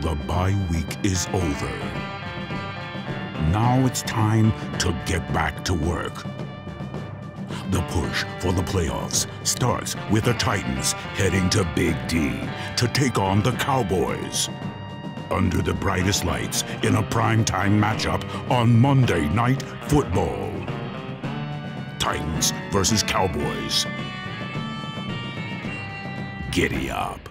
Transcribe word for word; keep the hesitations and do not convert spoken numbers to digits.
The bye week is over. Now it's time to get back to work. The push for the playoffs starts with the Titans heading to Big D to take on the Cowboys. Under the brightest lights in a primetime matchup on Monday Night Football. Titans versus Cowboys. Giddy up.